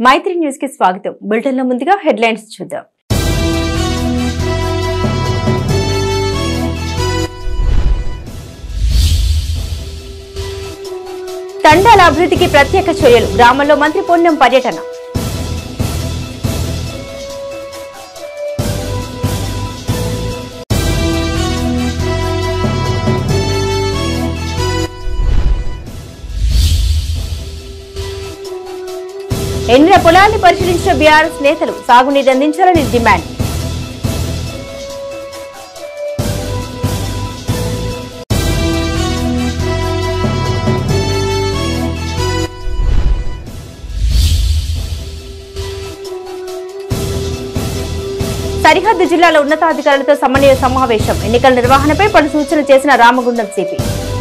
మైత్రి news కి స్వాగతం. Bulletin లో ముందుగా హెడ్లైన్స్ చూద్దాం. తండాల అభివృద్ధికి ప్రత్యేక చర్యలు. గ్రామంలో మంత్రి పొన్నం పర్యటన. ఎన్నిల పొలాన్ని పరిశీలించిన బీఆర్ఎస్ నేతలు. సాగునీరు అందించాలని డిమాండ్. సరిహద్దు జిల్లాల ఉన్నతాధికారులతో సమన్వయ సమావేశం. ఎన్నికల నిర్వహణపై పలు సూచనలు చేసిన రామగుండం సిపి.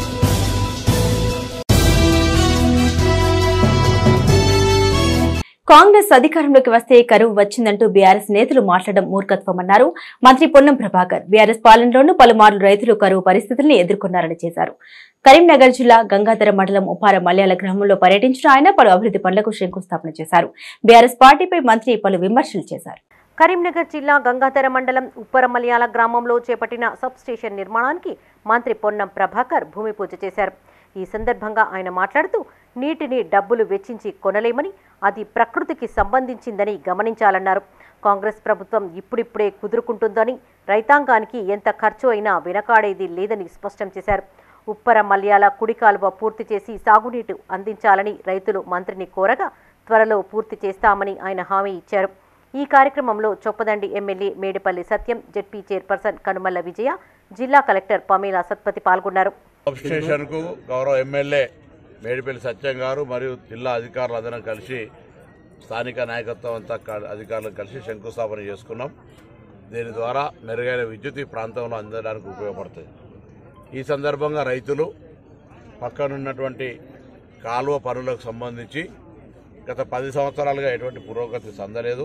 కాంగ్రెస్ అధికారంలోకి వస్తే కరువు వచ్చిందంటూ బీఆర్ఎస్ నేతలు మాట్లాడడం మూర్ఖత్వమన్నారు మంత్రి పొన్నం ప్రభాకర్. బీఆర్ఎస్ పాలనలోనూ పలుమార్లు రైతులు కరువు పరిస్థితుల్ని ఎదుర్కొన్నారని చేశారు. కరీంనగర్ జిల్లా గంగాధర మండలం ఉప్పార మల్యాల గ్రామంలో పర్యటించిన ఆయన పలు అభివృద్ధి పనులకు శంకుస్థాపన చేశారు. బీఆర్ఎస్ పార్టీపై మంత్రి పలు విమర్శలు చేశారు. కరీంనగర్ జిల్లా గంగాధర మండలం ఉప్పార మల్యాల గ్రామంలో చేపట్టిన సబ్ స్టేషన్ నిర్మాణానికి మంత్రి పొన్నం ప్రభాకర్ భూమి పూజ చేశారు. ఈ సందర్భంగా ఆయన మాట్లాడుతూ నీటిని డబ్బులు వెచ్చించి కొనలేమని, అది ప్రకృతికి సంబంధించిందని గమనించాలన్నారు. కాంగ్రెస్ ప్రభుత్వం ఇప్పుడిప్పుడే కుదురుకుంటుందని, రైతాంగానికి ఎంత ఖర్చు అయినా వెనకాడేది లేదని స్పష్టం చేశారు. ఉప్పార మల్యాల కుడి కాలువ పూర్తి చేసి సాగునీరు అందించాలని రైతులు మంత్రిని కోరగా త్వరలో పూర్తి చేస్తామని ఆయన హామీ ఇచ్చారు. ఈ కార్యక్రమంలో Choppadandi MLA Medipalli Satyam, ZP chairperson Kanumalla Vijaya, జిల్లా కలెక్టర్ పమేలా సత్పతి పాల్గొన్నారు. సబ్స్టేషన్కు గౌరవ ఎమ్మెల్యే మేడిపల్లి సత్యం గారు మరియు జిల్లా అధికారులు అందరం కలిసి స్థానిక నాయకత్వం అంతా అధికారులను కలిసి శంకుస్థాపన చేసుకున్నాం. దీని ద్వారా మెరుగైన విద్యుత్ ఈ ప్రాంతంలో అందడానికి ఉపయోగపడుతుంది. ఈ సందర్భంగా రైతులు పక్కనున్నటువంటి కాలువ పనులకు సంబంధించి గత 10 సంవత్సరాలుగా ఎటువంటి పురోగతి సందలేదు.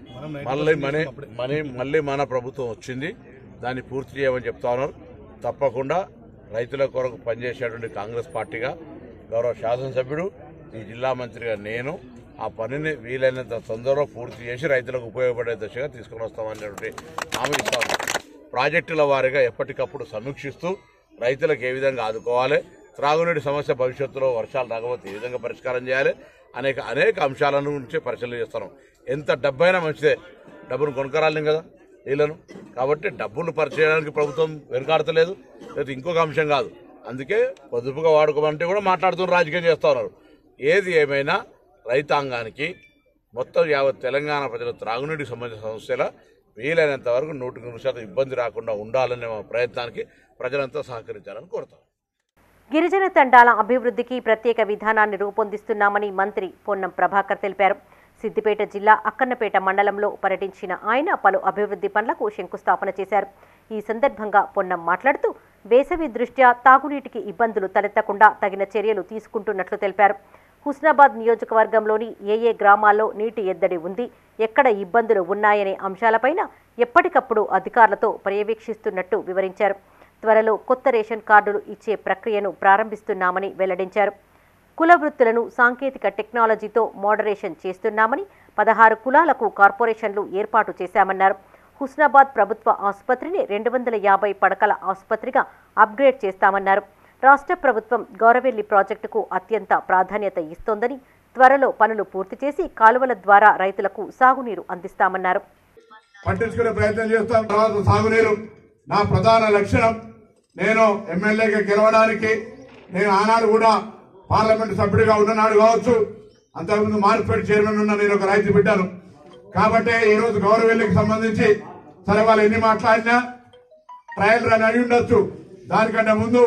మళ్ళీ మన ప్రభుత్వం వచ్చింది, దాన్ని పూర్తి చేయమని చెప్తా ఉన్నారు. తప్పకుండా రైతుల కొరకు పనిచేసేటువంటి కాంగ్రెస్ పార్టీగా గౌరవ శాసనసభ్యుడు, ఈ జిల్లా మంత్రిగా నేను ఆ పనిని వీలైనంత తొందరలో పూర్తి చేసి రైతులకు ఉపయోగపడే దశగా తీసుకుని వస్తామనేటువంటి హామీ ఇస్తాము. ప్రాజెక్టుల వారీగా ఎప్పటికప్పుడు సమీక్షిస్తూ రైతులకు ఏ విధంగా ఆదుకోవాలి, త్రాగునీటి సమస్య భవిష్యత్తులో వర్షాలు రాకపోతే ఏ విధంగా పరిష్కారం చేయాలి, అనేక అంశాల నుంచి పరిశీలన చేస్తున్నాం. ఎంత డబ్బైనా మంచిదే, డబ్బును కొనుక్కరాలేం కదా నీళ్లను. కాబట్టి డబ్బులు పరిచయానికి ప్రభుత్వం వెనుకాడతలేదు, లేదా ఇంకొక అంశం కాదు. అందుకే పొదుపుగా వాడుకోమంటే కూడా మాట్లాడుతున్న రాజకీయం చేస్తూ ఉన్నారు. ఏది ఏమైనా రైతాంగానికి మొత్తం యావత్ తెలంగాణ ప్రజల త్రాగునీటికి సంబంధించిన సమస్యల వీలైనంత వరకు 100% ఇబ్బంది రాకుండా ఉండాలనే ప్రయత్నానికి ప్రజలంతా సహకరించాలని కోరుతాం. గిరిజన తండాల అభివృద్ధికి ప్రత్యేక విధానాన్ని రూపొందిస్తున్నామని మంత్రి పొన్నం ప్రభాకర్ తెలిపారు. సిద్దిపేట జిల్లా అక్కన్నపేట మండలంలో పర్యటించిన ఆయన పలు అభివృద్ధి పనులకు శంకుస్థాపన చేశారు. ఈ సందర్భంగా పొన్నం మాట్లాడుతూ వేసవి దృష్ట్యా తాగునీటికి ఇబ్బందులు తలెత్తకుండా తగిన చర్యలు తీసుకుంటున్నట్లు తెలిపారు. హుస్నాబాద్ నియోజకవర్గంలోని ఏ గ్రామాల్లో నీటి ఎద్దడి ఉంది, ఎక్కడ ఇబ్బందులు ఉన్నాయనే అంశాలపైన ఎప్పటికప్పుడు అధికారులతో పర్యవేక్షిస్తున్నట్టు వివరించారు. త్వరలో కొత్త రేషన్ కార్డులు ఇచ్చే ప్రక్రియను ప్రారంభిస్తున్నామని వెల్లడించారు. కుల వృత్తులను సాంకేతిక టెక్నాలజీతో మోడరేషన్ చేస్తున్నామని, 16 కులాలకు కార్పొరేషన్లు ఏర్పాటు చేశామన్నారు. హుస్నాబాద్ ప్రభుత్వ ఆసుపత్రిని 250 పడకల ఆసుపత్రిగా అప్గ్రేడ్ చేస్తామన్నారు. రాష్ట్ర ప్రభుత్వం గౌరవెల్లి ప్రాజెక్టుకు అత్యంత ప్రాధాన్యత ఇస్తోందని, త్వరలో పనులు పూర్తి చేసి కాలువల ద్వారా రైతులకు సాగునీరు అందిస్తామన్నారు. పట్టించుకునే ప్రయత్నం చేస్తాం. తర్వాత సాగునీరు నా ప్రధాన లక్ష్యం. నేను ఎమ్మెల్యేగా గెలవడానికి నేను ఆనాడు కూడా పార్లమెంటు సభ్యుడిగా ఉన్ననాడు కావచ్చు, అంతకుముందు మార్కెట్ చైర్మన్ ఉన్న నేను ఒక రైతు బిడ్డాను. కాబట్టి ఈ రోజు గౌరవెల్లికి సంబంధించి సరే వాళ్ళు ఎన్ని మాట్లాడినా ట్రయల్ రన్ అయి ఉండొచ్చు. దానికంటే ముందు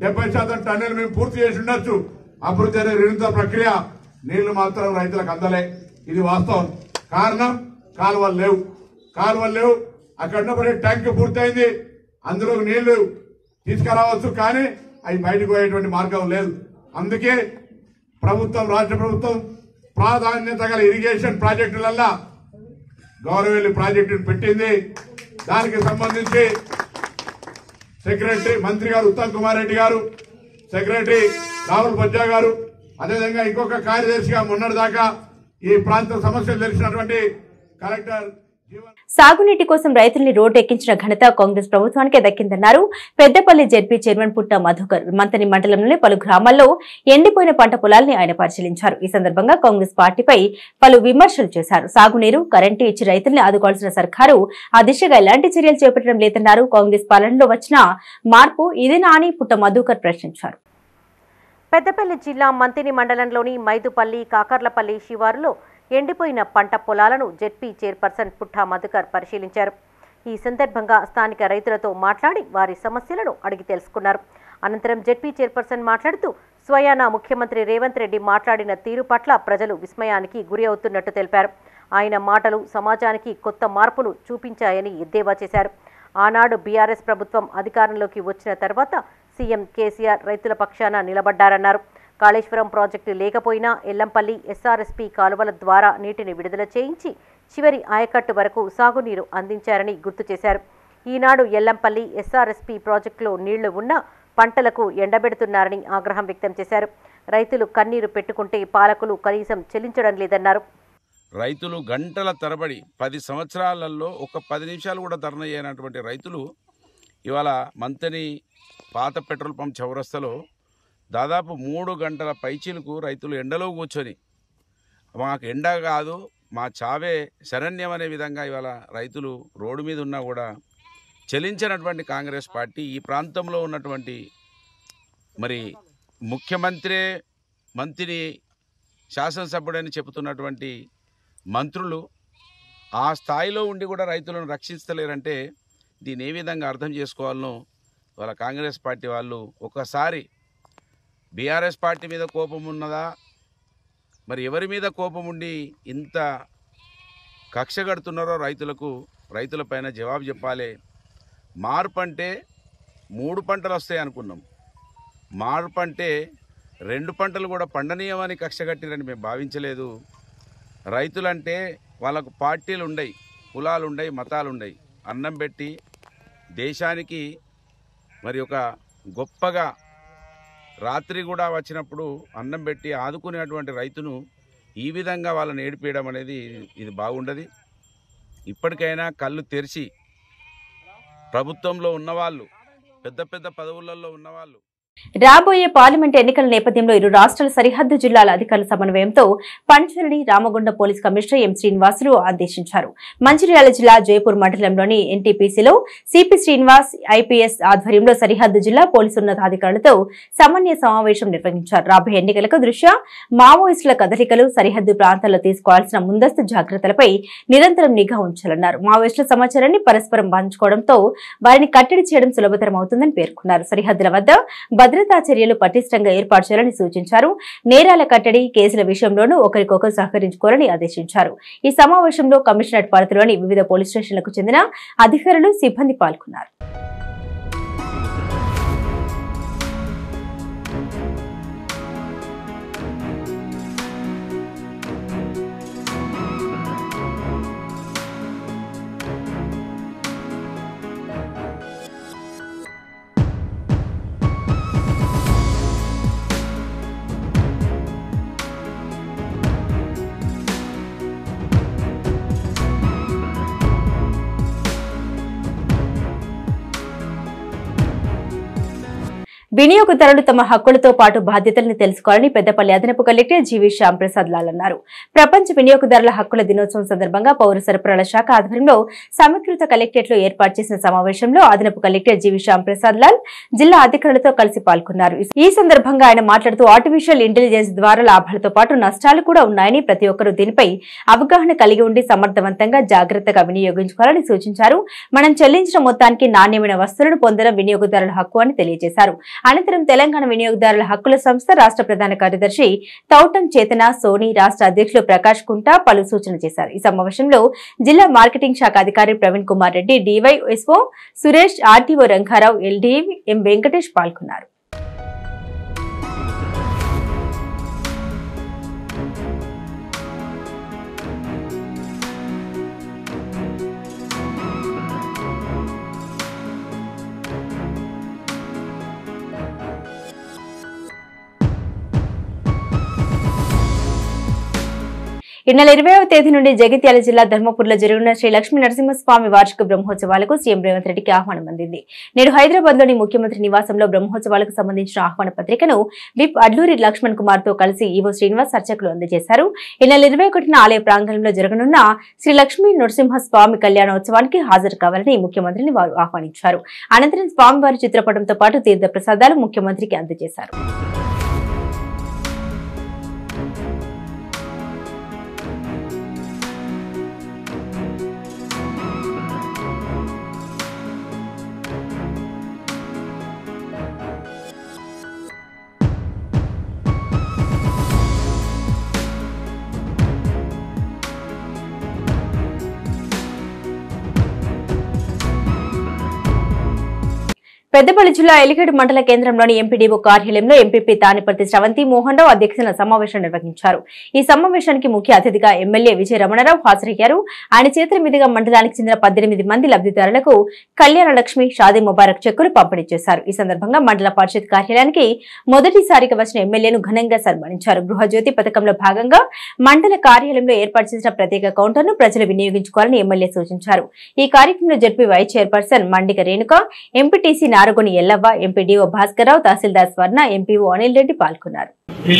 70% టన్నులు మేము పూర్తి చేసి ఉండొచ్చు. అభివృద్ధి అనే నిరంతర ప్రక్రియ. నీళ్లు మాత్రం రైతులకు అందలే, ఇది వాస్తవం. కారణం కాలువలు లేవు. అక్కడ ఉన్నప్పుడు ట్యాంక్ పూర్తయింది, అందులో నీళ్లు తీసుకురావచ్చు, కానీ అవి బయటకు పోయేటువంటి మార్గం లేదు. అందుకే రాష్ట్ర ప్రభుత్వం ప్రాధాన్యత గల ఇరిగేషన్ ప్రాజెక్టులల్లా గౌరవెల్లి ప్రాజెక్టును పెట్టింది. దానికి సంబంధించి సెక్రటరీ మంత్రి గారు ఉత్తమ్ కుమార్ రెడ్డి గారు, సెక్రటరీ రాహుల్ బజ్జా గారు, అదేవిధంగా ఇంకొక కార్యదర్శిగా మొన్నటిదాకా ఈ ప్రాంత సమస్యలు తెలిసినటువంటి కలెక్టర్ సాగునీటి కోసం రైతుల్ని రోడ్డు ఎక్కించిన ఘనత కాంగ్రెస్ ప్రభుత్వానికే దక్కిందన్నారు పెద్దపల్లి జెడ్పీ చైర్మన్ పుట్ట మధుకర్. మంతని మండలంలోని పలు గ్రామాల్లో ఎండిపోయిన పంట పొలాల్ని ఆయన పరిశీలించారు. ఈ సందర్భంగా కాంగ్రెస్ పార్టీపై పలు విమర్శలు చేశారు. సాగునీరు, కరెంటు ఇచ్చి రైతుల్ని ఆదుకోవాల్సిన సర్కారు ఆ దిశగా ఎలాంటి చర్యలు చేపట్టడం లేదన్నారు. కాంగ్రెస్ పాలనలో వచ్చిన మార్పు ఇదేనా అని పుట్ట మధుకర్ ప్రశ్నించారు. పెద్దపల్లి జిల్లా మంతిని మండలంలోని మైదుపల్లి, కాకర్లపల్లి శివారులో ఎండిపోయిన పంట పొలాలను జెడ్పీ చైర్పర్సన్ పుట్టా మధుకర్ పరిశీలించారు. ఈ సందర్భంగా స్థానిక రైతులతో మాట్లాడి వారి సమస్యలను అడిగి తెలుసుకున్నారు. అనంతరం జెడ్పీ చైర్పర్సన్ మాట్లాడుతూ స్వయానా ముఖ్యమంత్రి రేవంత్ రెడ్డి మాట్లాడిన తీరు పట్ల ప్రజలు విస్మయానికి గురి అవుతున్నట్టు తెలిపారు. ఆయన మాటలు సమాజానికి కొత్త మార్పును చూపించాయని ఎద్దేవా చేశారు. ఆనాడు బీఆర్ఎస్ ప్రభుత్వం అధికారంలోకి వచ్చిన తర్వాత సీఎం కేసీఆర్ రైతుల పక్షాన నిలబడ్డారన్నారు. కాళేశ్వరం ప్రాజెక్టు లేకపోయినా ఎల్లంపల్లి ఎస్ఆర్ఎస్పీ కాలువల ద్వారా నీటిని విడుదల చేయించి చివరి ఆయకట్టు వరకు సాగునీరు అందించారని గుర్తు చేశారు. ఈనాడు ఎల్లంపల్లి ఎస్ఆర్ఎస్పీ ప్రాజెక్టులో నీళ్లు ఉన్నా పంటలకు ఎండబెడుతున్నారని ఆగ్రహం వ్యక్తం చేశారు. రైతులు కన్నీరు పెట్టుకుంటే పాలకులు కనీసం చెల్లించడం లేదన్నారు. రైతులు గంటల తరబడి 10 సంవత్సరాలలో ఒక 10 నిమిషాలు కూడా ధర్నా చేయనటువంటి రైతులు ఇవాళ మంతని పాత పెట్రోల్ పంప్ చౌరస్తలో దాదాపు 3 గంటల పైచీలకు రైతులు ఎండలో కూర్చొని మాకు ఎండ కాదు మా చావే శరణ్యం అనే విధంగా ఇవాళ రైతులు రోడ్డు మీద ఉన్నా కూడా చెలించినటువంటి కాంగ్రెస్ పార్టీ ఈ ప్రాంతంలో ఉన్నటువంటి మరి ముఖ్యమంత్రి మంత్రి శాసనసభ్యుడని చెబుతున్నటువంటి మంత్రులు ఆ స్థాయిలో ఉండి కూడా రైతులను రక్షించలేరంటే దీన్ని ఏ విధంగా అర్థం చేసుకోవాలనో వాళ్ళ కాంగ్రెస్ పార్టీ వాళ్ళు ఒకసారి బీఆర్ఎస్ పార్టీ మీద కోపం ఉన్నదా, మరి ఎవరి మీద కోపం ఉండి ఇంత కక్ష కడుతున్నారో రైతులపైన జవాబు చెప్పాలి. మార్పు అంటే 3 పంటలు వస్తాయి అనుకున్నాం, మార్పు అంటే 2 పంటలు కూడా పండనీయమని కక్ష కట్టిరని మేము భావించలేదు. రైతులంటే వాళ్ళకు పార్టీలు ఉండయి, కులాలు ఉండయి, మతాలు ఉండయి. అన్నం పెట్టి దేశానికి మరి ఒక గొప్పగా రాత్రి కూడా వచ్చినప్పుడు అన్నం పెట్టి ఆదుకునేటువంటి రైతును ఈ విధంగా వాళ్ళని ఏడిపేయడం అనేది ఇది బాగుండదు. ఇప్పటికైనా కళ్ళు తెరిచి ప్రభుత్వంలో ఉన్నవాళ్ళు, పెద్ద పెద్ద పదవులలో ఉన్నవాళ్ళు రాబోయే పార్లమెంట్ ఎన్నికల నేపథ్యంలో ఇరు రాష్ట్రాల సరిహద్దు జిల్లాల అధికారుల సమన్వయంతో పంచరని Ramagundam police commissioner M Srinivasulu ఆదేశించారు. మంచిర్యాల జిల్లా జయపూర్ మండలంలోని ఎన్టీపీసీలో సిపి శ్రీనివాస్ ఐపీఎస్ ఆధ్వర్యంలో సరిహద్దు జిల్లా పోలీసు ఉన్నతాధికారులతో సమన్వయ సమావేశం నిర్వహించారు. రాబోయే ఎన్నికలకు దృష్ట్యా మావోయిస్టుల కదలికలు, సరిహద్దు ప్రాంతాల్లో తీసుకోవాల్సిన ముందస్తు జాగ్రత్తలపై నిరంతరం నిఘా ఉంచాలన్నారు. మావోయిస్టుల సమాచారాన్ని పరస్పరం పంచుకోవడంతో వారిని కట్టడి చేయడం సులభతరం అవుతుందని పేర్కొన్నారు. సరిహద్దుల వద్ద భద్రతా చర్యలు పటిష్టంగా ఏర్పాటు చేయాలని సూచించారు. నేరాల కట్టడి, కేసుల విషయంలోనూ ఒకరికొకరు సహకరించుకోవాలని ఆదేశించారు. ఈ సమావేశంలో కమిషనరేట్ పరిధిలోని వివిధ పోలీస్ స్టేషన్లకు చెందిన అధికారులు, సిబ్బంది పాల్గొన్నారు. వినియోగదారులు తమ హక్కులతో పాటు బాధ్యతలను తెలుసుకోవాలని పెద్దపల్లి అదనపు కలెక్టర్ జీవీ శ్యాంప్రసాద్ లాల్ అన్నారు. ప్రపంచ వినియోగదారుల హక్కుల దినోత్సవం సందర్భంగా పౌర సరఫరాల శాఖ ఆధ్వర్యంలో సమీకృత కలెక్టరేట్ లో ఏర్పాటు చేసిన సమావేశంలో అదనపు కలెక్టర్ జీవీ శ్యాంప్రసాద్ లాల్ జిల్లా అధికారులతో కలిసి పాల్గొన్నారు. ఈ సందర్భంగా ఆయన మాట్లాడుతూ ఆర్టిఫిషియల్ ఇంటెలిజెన్స్ ద్వారా లాభాలతో పాటు నష్టాలు కూడా ఉన్నాయని, ప్రతి ఒక్కరూ దీనిపై అవగాహన కలిగి ఉండి సమర్థవంతంగా జాగ్రత్తగా వినియోగించుకోవాలని సూచించారు. మనం చెల్లించిన మొత్తానికి నాణ్యమైన వస్తువులను పొందడం వినియోగదారుల హక్కు అని తెలియజేశారు. అనంతరం తెలంగాణ వినియోగదారుల హక్కుల సంస్థ రాష్ట్ర ప్రధాన కార్యదర్శి తౌటం చేతన సోని, రాష్ట్ర అధ్యక్షులు ప్రకాష్ కుంటా పలు సూచనలు చేశారు. ఈ సమావేశంలో జిల్లా మార్కెటింగ్ శాఖ అధికారి Praveen Kumar Reddy, DYSO Suresh, RTO Rangarao, LD M Venkatesh పాల్గొన్నారు. ఈ నెల 20వ తేదీ నుండి జగిత్యాల జిల్లా ధర్మపురిలో జరుగుతున్న శ్రీ లక్ష్మీ నరసింహస్వామి వార్షిక బ్రహ్మోత్సవాలకు సీఎం రేవంత్ రెడ్డికి ఆహ్వానం అందింది. నేడు హైదరాబాద్లోని ముఖ్యమంత్రి నివాసంలో బ్రహ్మోత్సవాలకు సంబంధించిన ఆహ్వాన పత్రికను విప్ అడ్లూరి లక్ష్మణ్ కుమార్ తో కలిసి ఈవో శ్రీనివాస్ అర్చకులు అందజేశారు. ఈ నెల 21న ఆలయ ప్రాంగణంలో జరగనున్న శ్రీ లక్ష్మీ నరసింహస్వామి కళ్యాణోత్సవానికి హాజరు కావాలని ముఖ్యమంత్రిని వారు ఆహ్వానించారు. అనంతరం స్వామివారి చిత్రపటంతో పాటు తీర్థ ప్రసాదాలు ముఖ్యమంత్రికి అందజేశారు. పెద్దపల్లి జిల్లా ఎలిగేడు మండల కేంద్రంలోని ఎంపీడీఓ కార్యాలయంలో ఎంపీపీ తానిపర్తి శ్రవంతి మోహన్ రావు అధ్యక్షతన సమావేశం నిర్వహించారు. ఈ సమావేశానికి ముఖ్య అతిథిగా ఎమ్మెల్యే విజయ రమణారావు హాజరయ్యారు. ఆయన చేతుల మీదుగా మండలానికి చెందిన 18 మంది లబ్ధిదారులకు కళ్యాణ లక్ష్మి షాదీ ముబారక్ చెక్కులు పంపిణీ చేశారు. ఈ సందర్భంగా మండల పరిషత్ కార్యాలయానికి మొదటిసారిగా వచ్చిన ఎమ్మెల్యేను ఘనంగా సన్మానించారు. గృహజ్యోతి పథకంలో భాగంగా మండల కార్యాలయంలో ఏర్పాటు చేసిన ప్రత్యేక కౌంటర్ను ప్రజలు వినియోగించుకోవాలని ఎమ్మెల్యే సూచించారు. ఈ కార్యక్రమంలో ZP vice chairperson Mandika Renuka, MPTC Naragoni Yellavva, MPDO Bhaskarrao, తహసీల్దార్ స్వర్ణ, ఎంపీఓ అనిల్ రెడ్డి పాల్గొన్నారు.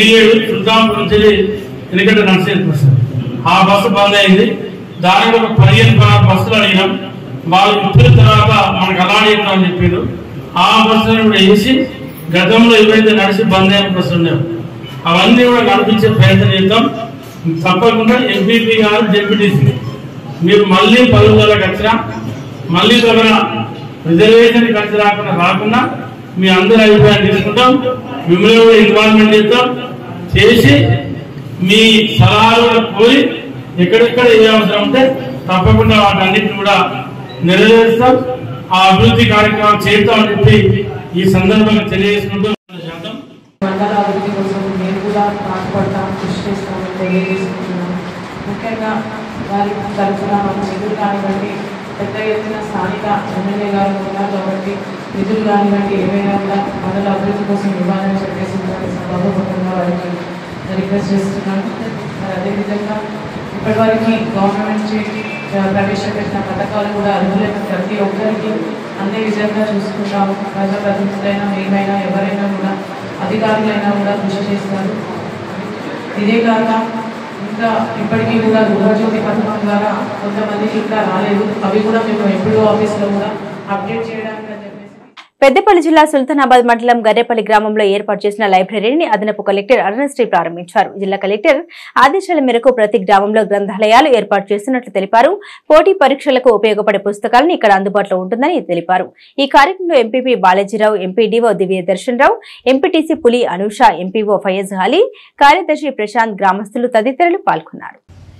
దానిలో 15 బస్సులు అడిగినాం. వాళ్ళు ఇచ్చిన తర్వాత మనకు అలానే అని చెప్పారు. ఆ బస్సులను కూడా వేసి గతంలో ఏవైతే నడిచి బంద్ అయిన బస్సులు ఉన్నాయో అవన్నీ కూడా నడిపించే ప్రయత్నం చేద్దాం. తప్పకుండా ఎంపీపీ గారు, జెడ్పీటీసీ మీరు మళ్ళీ పలువురికి వచ్చినా మళ్ళీ దగ్గర రిజర్వేషన్ ఖర్చు రాకుండా మీ అందరి అభిప్రాయం తీసుకుంటాం. మిమ్మల్ని కూడా ఇన్వాల్వ్మెంట్ చేస్తాం. చేసి మీ సలహాలు కోరి ఎక్కడెక్కడ ఏ అవసరం ఉంటే తప్పకుండా వాటన్నిటిని కూడా నెరవేరుస్తాం. ఆ అభివృద్ధి కార్యక్రమాలు చేస్తామని చెప్పి ఈ సందర్భంగా తెలియజేసుకుంటూ మండల అభివృద్ధి కోసం మేము కూడా పాటుపడతాం, కృషి చేస్తామని తెలియజేసుకుంటున్నాం. ముఖ్యంగా వారి తరఫున నిధులు కానివ్వండి, పెద్ద ఎత్తున స్థానిక ఎమ్మెల్యే గారు ఉన్నారు కాబట్టి నిధులు కానివ్వండి ఏవైనా కూడా మండల అభివృద్ధి కోసం ఇవ్వాలని చెప్పేసి సభాముఖంగా వారికి రిక్వెస్ట్ చేస్తున్నాను. అదేవిధంగా ఇప్పటివరకు గవర్నమెంట్ ప్రవేశపెట్టిన పథకాలు కూడా అర్హులైన ప్రతి ఒక్కరికి అందే విధంగా చూసుకుంటాము. ప్రజాప్రతినిధులైనా మేమైనా ఎవరైనా కూడా అధికారులైనా కూడా కృషి చేస్తారు. ఇదే కాక ఇంకా ఇప్పటికీ కూడా గృహజ్యోతి పథకం ద్వారా కొంతమందికి ఇంకా రాలేదు. అవి కూడా మేము ఎంపీడీఓ ఆఫీస్లో కూడా అప్డేట్ చేయడానికి పెద్దపల్లి జిల్లా సుల్తానాబాద్ మండలం గర్రెపల్లి గ్రామంలో ఏర్పాటు చేసిన లైబ్రరీని అదనపు కలెక్టర్ అరుణశ్రీ ప్రారంభించారు. జిల్లా కలెక్టర్ ఆదేశాల మేరకు ప్రతి గ్రామంలో గ్రంథాలయాలు ఏర్పాటు చేస్తున్నట్లు తెలిపారు. పోటీ పరీక్షలకు ఉపయోగపడే పుస్తకాలను ఇక్కడ అందుబాటులో ఉంటుందని తెలిపారు. ఈ కార్యక్రమంలో MPP Balajirao, MPDO Divya Darshan Rao, MPTC Puli Anusha, MPO Fayaz Ali, కార్యదర్శి ప్రశాంత్, గ్రామస్తులు తదితరులు పాల్గొన్నారు.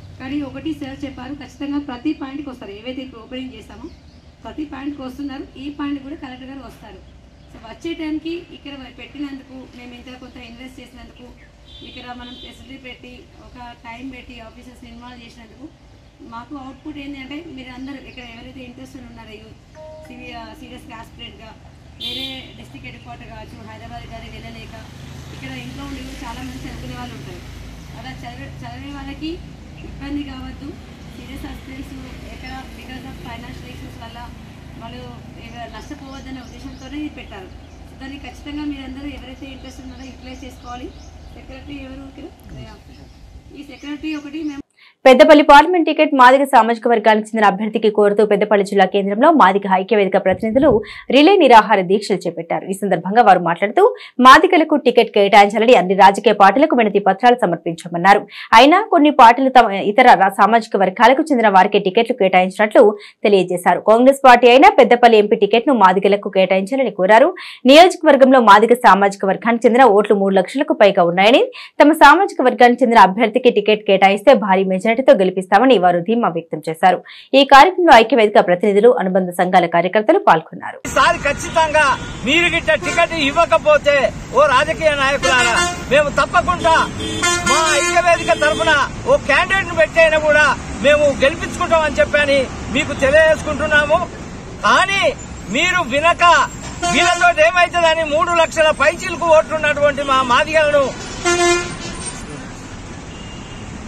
ప్రతి పాయింట్కి వస్తున్నారు. ఈ పాయింట్ కూడా కలెక్టర్ గారు వస్తారు. సో వచ్చే టైంకి ఇక్కడ పెట్టినందుకు మేము ఇంత కొంత ఇన్వెస్ట్ చేసినందుకు ఇక్కడ మనం ఫెసిలిటీ పెట్టి ఒక టైం పెట్టి ఆఫీసర్స్ని ఇన్వాల్వ్ చేసినందుకు మాకు అవుట్పుట్ ఏంటంటే మీరు అందరూ ఇక్కడ ఎవరైతే ఇంట్రెస్టెడ్ ఉన్నారో సీరియస్గా ఆస్పిరెంట్గా వేరే డిస్ట్రిక్ట్ హెడ్ క్వార్టర్ కావచ్చు, హైదరాబాద్ కానీ వెళ్ళలేక ఇక్కడ ఇంట్లో ఉండి చాలామంది చదువుకునే వాళ్ళు ఉంటారు. అలా చదివే వాళ్ళకి ఇబ్బంది కావద్దు. సీరియస్ ఆస్పిరెంట్స్ ఎక్కడ బికాస్ ఆఫ్ ఫైనాన్షియల్ ఇష్యూస్ వల్ల వాళ్ళు నష్టపోవద్దనే ఉద్దేశంతోనే ఇది పెట్టారు. దానికి ఖచ్చితంగా మీరందరూ ఎవరైతే ఇంట్రెస్ట్ ఉన్నారో యూటిలైజ్ చేసుకోవాలి. సెక్రటరీ ఎవరు? ఈ సెక్రటరీ ఒకటి మేము పెద్దపల్లి పార్లమెంట్ టికెట్ మాదిగ సామాజిక వర్గానికి చెందిన అభ్యర్థికి కోరుతూ పెద్దపల్లి జిల్లా కేంద్రంలో మాదిగ ఐక్యవేదిక ప్రతినిధులు రిలే నిరాహార దీక్షలు చేపట్టారు. ఈ సందర్భంగా వారు మాట్లాడుతూ మాదిగలకు టికెట్ కేటాయించాలని అన్ని రాజకీయ పార్టీలకు వినతి పత్రాలు సమర్పించామన్నారు. అయినా కొన్ని పార్టీలు తమ ఇతర సామాజిక వర్గాలకు చెందిన వారికి టికెట్లు కేటాయించినట్లు తెలియజేశారు. కాంగ్రెస్ పార్టీ అయినా పెద్దపల్లి ఎంపీ టికెట్ ను మాదిగలకు కేటాయించాలని కోరారు. నియోజకవర్గంలో మాదిగ సామాజిక వర్గానికి చెందిన ఓట్లు 3 లక్షలకు పైగా ఉన్నాయని, తమ సామాజిక వర్గానికి చెందిన అభ్యర్థికి టికెట్ కేటాయిస్తే భారీ మెజారిటీతో గెలిపిస్తామని వారు ధీమా వ్యక్తం చేశారు. ఈ కార్యక్రమంలో ఐక్యవేదిక ప్రతినిధులు, అనుబంధ సంఘాల కార్యకర్తలు పాల్గొన్నారు. ఖచ్చితంగా మీరు గిట్ట టికెట్ ఇవ్వకపోతే ఓ రాజకీయ నాయకులారా మేము తప్పకుండా మా ఐక్యవేదిక తరఫున ఓ క్యాండిడేట్ ను పెట్టైనా కూడా మేము గెలిపించుకుంటామని చెప్పని మీకు తెలియజేసుకుంటున్నాము. కానీ మీరు వినక వీళ్ళతో ఏమైతుందని 3 లక్షల పైచీలకు ఓట్లున్నటువంటి మా మాదిగలను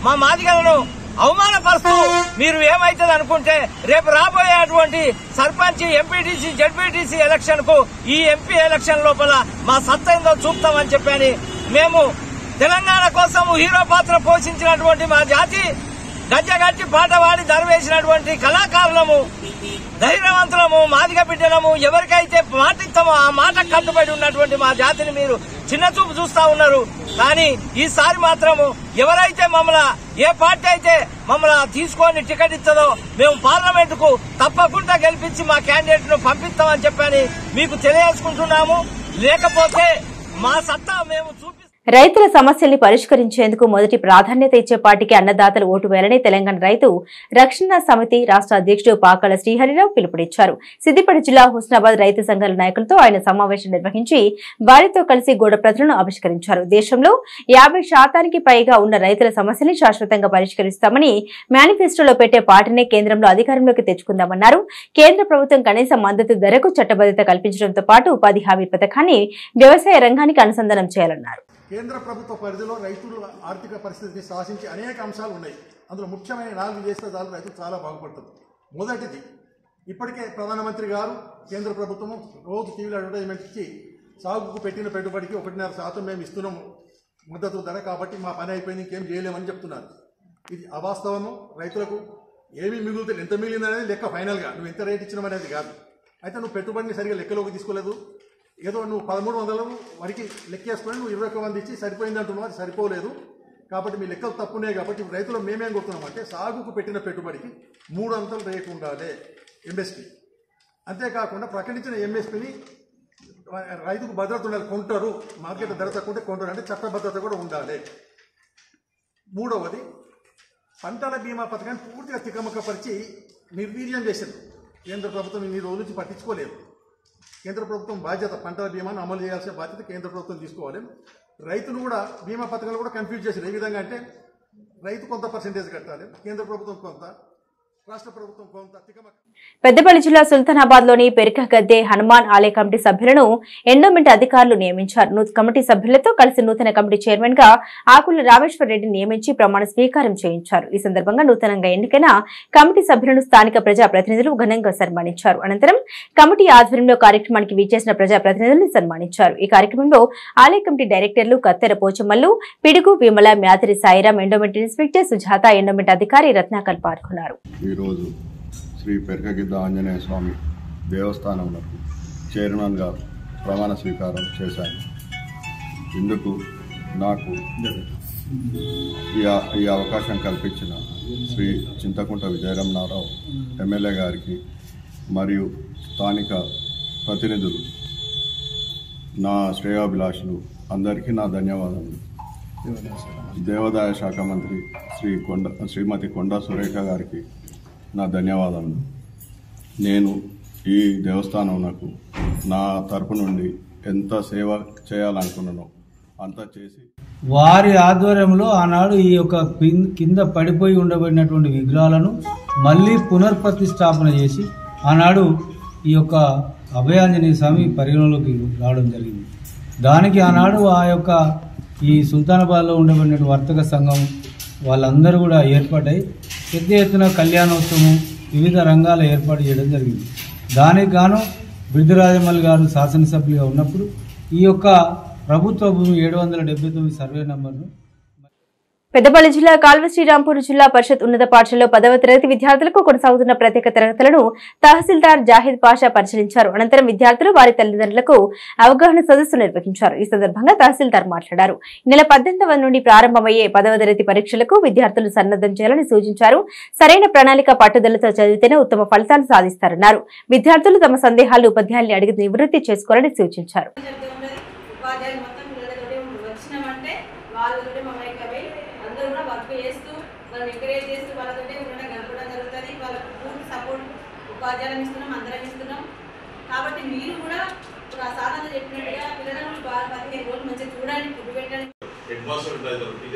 మా మాదిగలను అవమానపరుస్తూ మీరు ఏమైతుంది అనుకుంటే రేపు రాబోయేటువంటి సర్పంచ్, ఎంపీటీసీ, జడ్పీటీసీ ఎలక్షన్ కు ఈ ఎంపీ ఎలక్షన్ లోపల మా సత్తా ఏందో చూపుతామని చెప్పని మేము తెలంగాణ కోసం హీరో పాత్ర పోషించినటువంటి మా జాతి గజ్జగట్టి పాట పాడి దరవేసినటువంటి కళాకారులము, ధైర్యవంతులము, మాదిగ బిడ్డలము, ఎవరికైతే మాట ఇస్తామో ఆ మాట కట్టుబడి ఉన్నటువంటి మా జాతిని మీరు చిన్న చూపు చూస్తా ఉన్నారు. కానీ ఈసారి మాత్రము ఎవరైతే మమ్మల్ని, ఏ పార్టీ అయితే మమ్మల్ని తీసుకొని టికెట్ ఇస్తుందో మేము పార్లమెంట్ కు తప్పకుండా గెలిపించి మా క్యాండిడేట్ ను పంపిస్తామని చెప్పని మీకు తెలియజేసుకుంటున్నాము. లేకపోతే మా సత్తా మేము చూపి రైతుల సమస్యల్ని పరిష్కరించేందుకు మొదటి ప్రాధాన్యత ఇచ్చే పార్టీకి అన్నదాతలు ఓటు వేయాలని తెలంగాణ రైతు రక్షణ సమితి రాష్ట్ర అధ్యక్షుడు పాకాల శ్రీహరిరావు పిలుపునిచ్చారు. సిద్దిపేట జిల్లా హుస్నాబాద్ రైతు సంఘాల నాయకులతో ఆయన సమావేశం నిర్వహించి వారితో కలిసి గోడ ప్రతులను ఆవిష్కరించారు. దేశంలో 50% పైగా ఉన్న రైతుల సమస్యల్ని శాశ్వతంగా పరిష్కరిస్తామని మేనిఫెస్టోలో పెట్టే పార్టీనే కేంద్రంలో అధికారంలోకి తెచ్చుకుందామన్నారు. కేంద్ర ప్రభుత్వం కనీస మద్దతు ధరకు చట్టబద్దత కల్పించడంతో పాటు ఉపాధి హామీ పథకాన్ని వ్యవసాయ రంగానికి అనుసంధానం చేయాలన్నారు. కేంద్ర ప్రభుత్వ పరిధిలో రైతుల ఆర్థిక పరిస్థితిని శాసించే అనేక అంశాలు ఉన్నాయి. అందులో ముఖ్యమైన 4 చేస్తే చాలు రైతులు చాలా బాగుపడుతుంది. మొదటిది, ఇప్పటికే ప్రధానమంత్రి గారు కేంద్ర ప్రభుత్వము రోజు టీవీలో అడ్వర్టైజ్మెంట్ ఇచ్చి సాగుకు పెట్టిన పెట్టుబడికి 1.5% మేము ఇస్తున్నాము మద్దతు ధర, కాబట్టి మా పని అయిపోయింది, ఇంకేం చేయలేమని చెప్తున్నారు. ఇది అవాస్తవము. రైతులకు ఏమీ మిగులుతుంది, ఎంత మిగిలిందనేది లెక్క ఫైనల్గా. నువ్వు ఎంత రేట్ ఇచ్చినామనేది కాదు. అయితే నువ్వు పెట్టుబడిని సరిగా లెక్కలోకి తీసుకోలేదు. ఏదో నువ్వు 1300 వరకు లెక్కేసుకొని నువ్వు 21 ఇచ్చి సరిపోయింది అంటున్నావు, అది సరిపోలేదు. కాబట్టి మీ లెక్కలు తప్పునే. కాబట్టి రైతులు మేమేం కొడుతున్నామంటే సాగుకు పెట్టిన పెట్టుబడికి 3 అంతలు రేటు ఉండాలి ఎంఎస్పీ. అంతేకాకుండా ప్రకటించిన ఎంఎస్పీని రైతుకు భద్రత ఉండాలి. కొంటారు, మార్కెట్ ధర తక్కువ కొంటారు అంటే చట్టబద్ధత కూడా ఉండాలి. మూడవది, పంటల బీమా పథకాన్ని పూర్తిగా తికమకపరిచి నిర్వీర్యం చేశారు. కేంద్ర ప్రభుత్వం ఇన్ని రోజుల నుంచి పట్టించుకోలేదు. కేంద్ర ప్రభుత్వం బాధ్యత, పంటల బీమాను అమలు చేయాల్సిన బాధ్యత కేంద్ర ప్రభుత్వం తీసుకోవాలి. రైతులు కూడా బీమా పథకాలు కూడా కన్ఫ్యూజ్ చేశారు. ఏ విధంగా అంటే రైతు కొంత పర్సెంటేజ్ కట్టాలి, కేంద్ర ప్రభుత్వం కొంత, రాష్ట్ర ప్రభుత్వం కొంత. పెద్దపల్లి జిల్లా సుల్తానాబాద్ లోని పెరికగద్దె హనుమాన్ ఆలయ కమిటీ సభ్యులను ఎండోమెంట్ అధికారులు నియమించారు. కమిటీ సభ్యులతో కలిసి నూతన కమిటీ చైర్మన్ గా ఆకుల రామేశ్వర రెడ్డి నియమించి ప్రమాణ స్వీకారం చేయించారు. ఈ సందర్భంగా నూతనంగా ఎన్నికైన కమిటీ సభ్యులను స్థానిక ప్రజాప్రతినిధులు ఘనంగా సన్మానించారు. అనంతరం కమిటీ ఆధ్వర్యంలో కార్యక్రమానికి విచ్చేసిన ప్రజాప్రతినిధులను సన్మానించారు. ఈ కార్యక్రమంలో ఆలయ కమిటీ డైరెక్టర్లు Kattera Pochamallu, Pidugu Vimala, Myathiri Sairam, endowment inspector Sujatha, endowment అధికారి రత్నాకర్ పాల్గొన్నారు. ఈరోజు శ్రీ పెరకగిద్ద ఆంజనేయ స్వామి దేవస్థానంలో చైర్మన్గా ప్రమాణ స్వీకారం చేశాను. ఇందుకు నాకు ఈ అవకాశం కల్పించిన శ్రీ చింతకుంట విజయరమణారావు ఎమ్మెల్యే గారికి మరియు స్థానిక ప్రతినిధులు, నా శ్రేయోభిలాషులు అందరికీ నా ధన్యవాదాలు. దేవాదాయ శాఖ మంత్రి శ్రీమతి కొండా సురేఖ గారికి నా ధన్యవాదాలు. నేను ఈ దేవస్థానంకు నా తరపు నుండి ఎంత సేవ చేయాలనుకున్నానో అంత చేసి వారి ఆధ్వర్యంలో ఆనాడు ఈ యొక్క కింద పడిపోయి ఉండబడినటువంటి విగ్రహాలను మళ్ళీ పునర్ప్రతిష్టాపన చేసి ఆనాడు ఈ యొక్క అభయాంజనేయ స్వామి పరిగణలోకి రావడం జరిగింది. దానికి ఆనాడు ఆ యొక్క ఈ సుల్తానాబాద్లో ఉండబడిన వర్తక సంఘం వాళ్ళందరూ కూడా ఏర్పాటై పెద్ద ఎత్తున కళ్యాణోత్సవం, వివిధ రంగాల ఏర్పాటు చేయడం జరిగింది. దానికి గాను బిర్దురాజమల్లి గారు శాసనసభ్యులుగా ఉన్నప్పుడు ఈ యొక్క ప్రభుత్వ భూమి 779 సర్వే నంబర్ను పెద్దపల్లి జిల్లా కాల్వ శ్రీరాంపూర్ జిల్లా పరిషత్ ఉన్నత పాఠశాలలో 10వ తరగతి విద్యార్థులకు కొనసాగుతున్న ప్రత్యేక తరగతులను తహసీల్దార్ జాహిద్ పాషా పరిశీలించారు. అనంతరం విద్యార్థులు వారి తల్లిదండ్రులకు అవగాహన సదస్సు నిర్వహించారు. ఈ సందర్భంగా తహసీల్దార్ మాట్లాడారు. ఈ నెల 18వ నుండి ప్రారంభమయ్యే 10వ తరగతి పరీక్షలకు విద్యార్థులు సన్నద్ధం చేయాలని సూచించారు. సరైన ప్రణాళిక పట్టుదలతో చదివితేనే ఉత్తమ ఫలితాలు సాధిస్తారన్నారు. విద్యార్థులు తమ సందేహాలు ఉపాధ్యాయుల్ని అడిగి నివృత్తి చేసుకోవాలని సూచించారు. ఉపాధ్యాయులను ఇస్తున్నాం, అందరం ఇస్తున్నాం. కాబట్టి మీరు కూడా సాధారణ చెప్పినట్టుగా పిల్లలను 15 రోజులు మంచిగా చూడండి, ఫుడ్ పెట్టండి.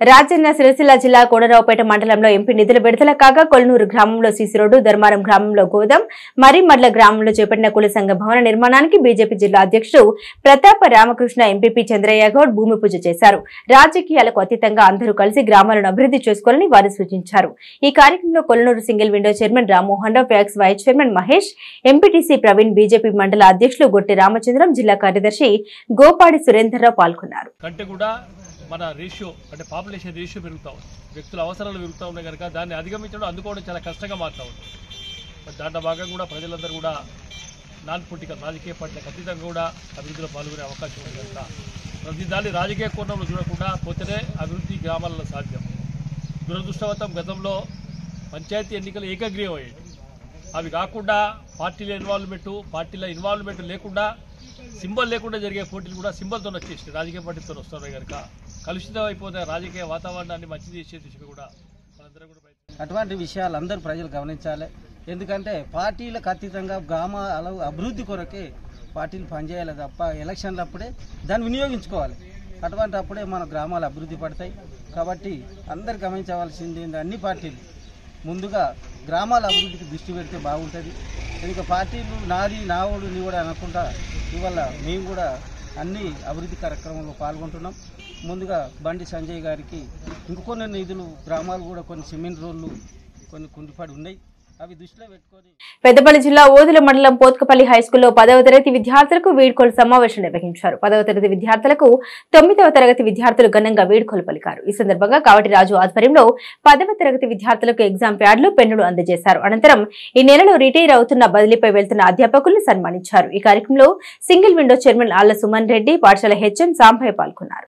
రాజన్న సిరిసిల్ల జిల్లా కోనరావుపేట మండలంలో ఎంపీ నిధుల విడుదల కాగా కొల్నూరు గ్రామంలో సీసీ రోడ్డు, ధర్మారం గ్రామంలో గోదాం, మరిమడ్ల గ్రామంలో చేపట్టిన కుల సంఘ భవన నిర్మాణానికి బీజేపీ జిల్లా అధ్యక్షుడు ప్రతాప రామకృష్ణ, ఎంపీపీ చంద్రయ్య గౌడ్ భూమి పూజ చేశారు. రాజకీయాలకు అతీతంగా అందరూ కలిసి గ్రామాలను అభివృద్ధి చేసుకోవాలని వారు సూచించారు. ఈ కార్యక్రమంలో Kolnoor single window chairman Rammohan Rao, PACS vice chairman Mahesh, MPTC Praveen, BJP మండల అధ్యక్షులు గొట్టి రామచంద్రం, జిల్లా కార్యదర్శి గోపాడి సురేందర్రావు పాల్గొన్నారు. మన రేషియో అంటే పాపులేషన్ రేషియో పెరుగుతూ ఉంది, వ్యక్తుల అవసరాలు పెరుగుతూ ఉన్నాయి కనుక దాన్ని అధిగమించడం అందుకోవడం చాలా కష్టంగా మారుతూ ఉంది. దాంట్లో భాగంగా కూడా ప్రజలందరూ కూడా నాన్ పొలిటికల్ రాజకీయ పార్టీలకు అతీతంగా కూడా అభివృద్ధిలో పాల్గొనే అవకాశం ఉంది కనుక ప్రతి దాన్ని రాజకీయ కోణంలో చూడకుండా పోతేనే అభివృద్ధి గ్రామాలలో సాధ్యం. దురదృష్టవతం గతంలో పంచాయతీ ఎన్నికలు ఏకగ్రీవం అయ్యాయి. అవి కాకుండా పార్టీల ఇన్వాల్వ్మెంట్ లేకుండా సింబల్ లేకుండా జరిగే పోటీలు కూడా సింబల్తో వచ్చేసి రాజకీయ పార్టీతో వస్తున్నాయి కనుక కలుషితం అయిపోతే రాజకీయ వాతావరణాన్ని మంచి చేసే దిశగా కూడా మనందరం కూడా అటువంటి విషయాలు అందరూ ప్రజలు గమనించాలి. ఎందుకంటే పార్టీలకు అతీతంగా గ్రామాల అభివృద్ధి కొరకే పార్టీలు పనిచేయాలి తప్ప ఎలక్షన్లప్పుడే దాన్ని వినియోగించుకోవాలి. అటువంటి అప్పుడే మన గ్రామాలు అభివృద్ధి పడతాయి. కాబట్టి అందరు గమనించవలసింది అన్ని పార్టీలు ముందుగా గ్రామాల అభివృద్ధికి దృష్టి పెడితే బాగుంటుంది. ఇంకా పార్టీలు నాది నావుడు నీ కూడా అనకుండా ఇవాళ మేము కూడా అన్ని అభివృద్ధి కార్యక్రమంలో పాల్గొంటున్నాం. ముందుగా బండి సంజయ్ గారికి ఇంకొన్ని నిధులు గ్రామాలు కూడా కొన్ని సిమెంట్ రోడ్లు కొన్ని కుండిపడి ఉన్నాయి, అవి దృష్టిలో పెట్టుకొని పెద్దపల్లి జిల్లా ఓదుల మండలం పోత్కపల్లి హైస్కూల్లో 10వ తరగతి విద్యార్థులకు వీడ్కోలు సమావేశం నిర్వహించారు. 10వ తరగతి విద్యార్థులకు 9వ తరగతి విద్యార్థులు ఘనంగా వీడ్కోలు పలికారు. ఈ సందర్భంగా కావటిరాజు ఆధ్వర్యంలో 10వ తరగతి విద్యార్థులకు ఎగ్జామ్ ప్యాడ్లు, పెన్నులు అందజేశారు. అనంతరం ఈ నెలలో రిటైర్ అవుతున్న బదిలీపై వెళ్తున్న అధ్యాపకులను సన్మానించారు. ఈ కార్యక్రమంలో single window chairman Alla Suman Reddy, పాఠశాల హెచ్ఎం సాంబయ్య పాల్గొన్నారు.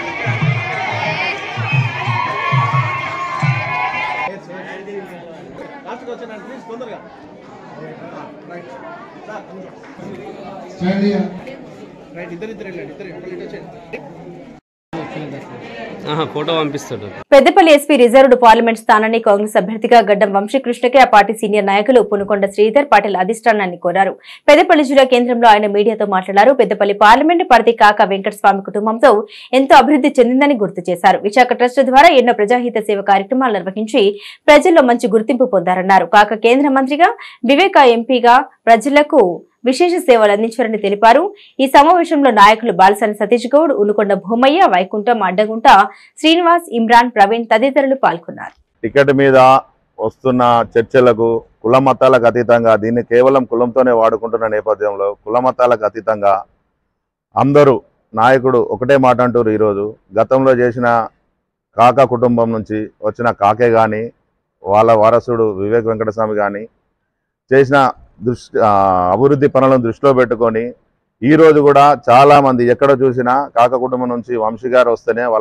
ఫోటో పంపిస్తాడు. పెద్దపల్లి ఎస్పీ రిజర్వ్డ్ పార్లమెంట్ స్థానాన్ని కాంగ్రెస్ అభ్యర్థిగా గడ్డం వంశీకృష్ణకే ఆ పార్టీ సీనియర్ నాయకులు పునుకొండ శ్రీధర్ పాటిల్ అధిష్టానాన్ని కోరారు. పెద్దపల్లి జిల్లా కేంద్రంలో ఆయన మీడియాతో మాట్లాడారు. పెద్దపల్లి పార్లమెంట్ పరిధి కాకా వెంకటస్వామి కుటుంబంతో ఎంతో అభివృద్ధి చెందిందని గుర్తు చేశారు. విశాఖ ట్రస్ట్ ద్వారా ఎన్నో ప్రజాహిత సేవ కార్యక్రమాలు నిర్వహించి ప్రజల్లో మంచి గుర్తింపు పొందారన్నారు. కాకా కేంద్ర మంత్రిగా, వివేక ఎంపీగా ప్రజలకు విశేష సేవలు అందించారని తెలిపారు. ఈ సమావేశంలో నాయకులు బాలసాని సతీష్ గౌడ్, ఉనుకొండ భూమయ్య, వైకుంఠం, అడ్డగుంట శ్రీనివాస్, ఇమ్రాన్, ప్రవీణ్ తదితరులు పాల్గొన్నారు. టికెట్ మీద వస్తున్న చర్చలకు కుల మతాలకు అతీతంగా దీన్ని కేవలం కులంతోనే వాడుకుంటున్న నేపథ్యంలో కుల మతాలకు అతీతంగా అందరూ నాయకుడు ఒకటే మాట అంటారు. ఈరోజు గతంలో చేసిన కాకా కుటుంబం నుంచి వచ్చిన కాకే కానీ వాళ్ళ వారసుడు వివేక్ వెంకటస్వామి కానీ చేసిన అభివృద్ధి పనులను దృష్టిలో పెట్టుకొని ఈరోజు కూడా చాలామంది ఎక్కడ చూసినా కాక కుటుంబం నుంచి వంశీ గారు వస్తేనే వాళ్ళ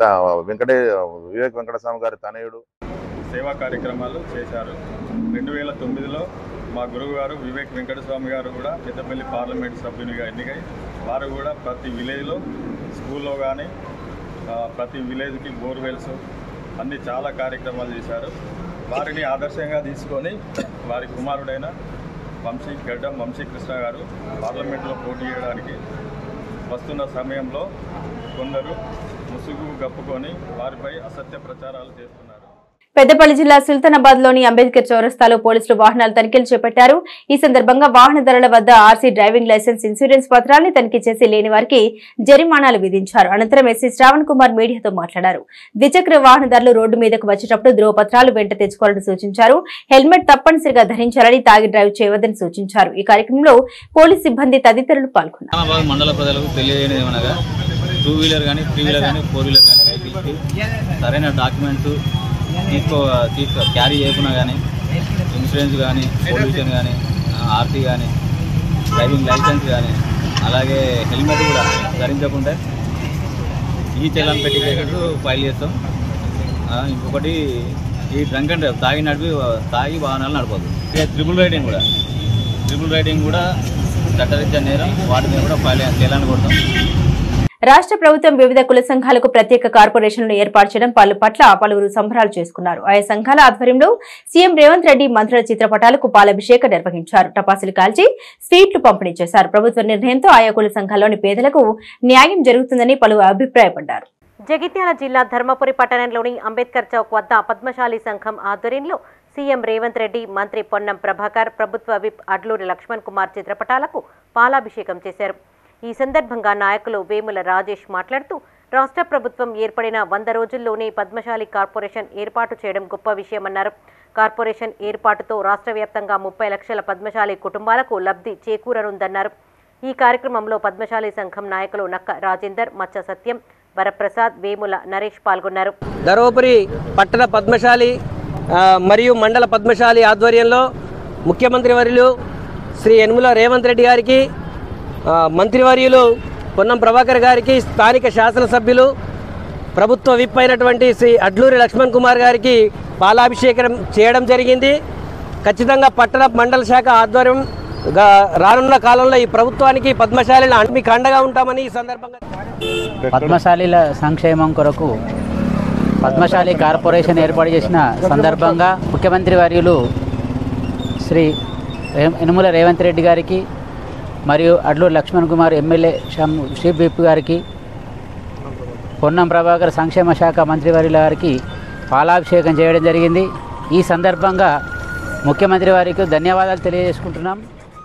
వివేక్ వెంకటస్వామి గారి తనయుడు సేవా కార్యక్రమాలు చేశారు. 2009లో మా గురువు గారు వివేక్ వెంకటస్వామి గారు కూడా పెద్దపల్లి పార్లమెంట్ సభ్యునిగా ఎన్నికై వారు కూడా ప్రతి విలేజ్లో స్కూల్లో కానీ ప్రతి విలేజ్కి బోర్వెల్స్ అన్ని చాలా కార్యక్రమాలు చేశారు. వారిని ఆదర్శంగా తీసుకొని వారి కుమారుడైన గడ్డం వంశీకృష్ణ గారు పార్లమెంట్లో పోటీ చేయడానికి వస్తున్న సమయంలో కొందరు ముసుగు గప్పుకొని వారిపై అసత్య ప్రచారాలు చేస్తున్నారు. పెద్దపల్లి జిల్లా సుల్తానాబాద్ లోని అంబేద్కర్ చౌరస్తాలో పోలీసులు వాహనాల తనిఖీలు చేపట్టారు. ఈ సందర్భంగా వాహనదారుల వద్ద ఆర్సీ, డ్రైవింగ్ లైసెన్స్, ఇన్సూరెన్స్ పత్రాన్ని తనిఖీ చేసి లేని వారికి జరిమానాలు విధించారు. అనంతరం ఎస్సీ శ్రావణ్ కుమార్ మీడియాతో మాట్లాడారు. ద్విచక్ర వాహనదారులు రోడ్డు మీదకు వచ్చేటప్పుడు ధ్రువపత్రాలు వెంట తెచ్చుకోవాలని సూచించారు. హెల్మెట్ తప్పనిసరిగా ధరించాలని, తాగి డ్రైవ్ చేయవద్దని సూచించారు. ఈ కార్యక్రమంలో పోలీస్ సిబ్బంది తదితరులు పాల్గొన్నారు. మండల ప్రజలకు తెలియజేయమనగా 2 వీలర్ కానీ 3 వీలర్ కానీ 4 వీలర్ కానీ వెహికల్కి సరైన డాక్యుమెంట్స్ క్యారీ చేయకుండా కానీ ఇన్సూరెన్స్ కానీ, పొల్యూషన్ కానీ, ఆర్సీ కానీ, డ్రైవింగ్ లైసెన్స్ కానీ, అలాగే హెల్మెట్ కూడా ధరించకుండా ఈ చలాన్ పెట్టి ఫైల్ చేస్తాం. ఇంకొకటి ఈ డ్రంక్ అండ్ డ్రైవ్ తాగి వాహనాలు నడపదు. ట్రిపుల్ రైడింగ్ కూడా చట్టరీత్యా నేరం, వాటి మీద కూడా చలాన్ కొడతాం. రాష్ట్ర ప్రభుత్వం వివిధ కుల సంఘాలకు ప్రత్యేక కార్పొరేషన్లను ఏర్పాటు చేయడం పట్ల పలువురు సంబరాలు చేసుకున్నారు. ఆయా సంఘాల ఆధ్వర్యంలో సీఎం రేవంత్ రెడ్డి మంత్రుల చిత్రపటాలకు పాలాభిషేకం నిర్వహించారు. టపాసులు కాల్చి స్వీట్లు పంపిణీ చేశారు. ప్రభుత్వ నిర్ణయంతో ఆయా కుల సంఘాల్లోని పేదలకు న్యాయం జరుగుతుందని పలువురు అభిప్రాయపడ్డారు. జగిత్యాల జిల్లా ధర్మపురి పట్టణంలోని అంబేద్కర్ చౌక్ వద్ద పద్మశాలి సంఘం ఆధ్వర్యంలో సీఎం రేవంత్ రెడ్డి, మంత్రి పొన్నం ప్రభాకర్, ప్రభుత్వ విప్ అడ్లూరి లక్ష్మణ్ కుమార్ చిత్రపటాలకు పాలాభిషేకం చేశారు. ఈ సందర్భంగా నాయకులు వేముల రాజేష్ మాట్లాడుతూ రాష్ట్ర ప్రభుత్వం ఏర్పడిన 100 రోజుల్లోనే పద్మశాలి కార్పొరేషన్ ఏర్పాటు చేయడం గొప్ప విషయమన్నారు. కార్పొరేషన్ ఏర్పాటుతో రాష్ట్ర వ్యాప్తంగా 30 లక్షల పద్మశాలి కుటుంబాలకు లబ్ధి చేకూరనుందన్నారు. ఈ కార్యక్రమంలో పద్మశాలి సంఘం నాయకులు నక్క రాజేందర్, మచ్చ సత్యం, వరప్రసాద్, వేముల నరేష్ పాల్గొన్నారు. ధర్మపురి పట్టణ పద్మశాలి మరియు మండల పద్మశాలి ఆధ్వర్యంలో ముఖ్యమంత్రి వర్యులు శ్రీ యనమల రేవంత్ రెడ్డి గారికి, మంత్రివర్యులు పొన్నం ప్రభాకర్ గారికి, స్థానిక శాసనసభ్యులు ప్రభుత్వ విప్ అయినటువంటి శ్రీ అడ్లూరి లక్ష్మణ్ కుమార్ గారికి పాలాభిషేకం చేయడం జరిగింది. ఖచ్చితంగా పట్టణ మండల శాఖ ఆధ్వర్యం రానున్న కాలంలో ఈ ప్రభుత్వానికి పద్మశాలిని మీకు అండగా ఉంటామని ఈ సందర్భంగా పద్మశాలిల సంక్షేమం కొరకు పద్మశాలి కార్పొరేషన్ ఏర్పాటు చేసిన సందర్భంగా ముఖ్యమంత్రి వర్యులు శ్రీ యనమల రేవంత్ రెడ్డి గారికి మరియు Adluri Laxman Kumar MLA chief whip గారికి, పొన్నం ప్రభాకర్ సంక్షేమ శాఖ మంత్రివర్యుల గారికి పాలాభిషేకం చేయడం జరిగింది. ఈ సందర్భంగా ముఖ్యమంత్రి వారికి ధన్యవాదాలు తెలియజేసుకుంటున్నాం.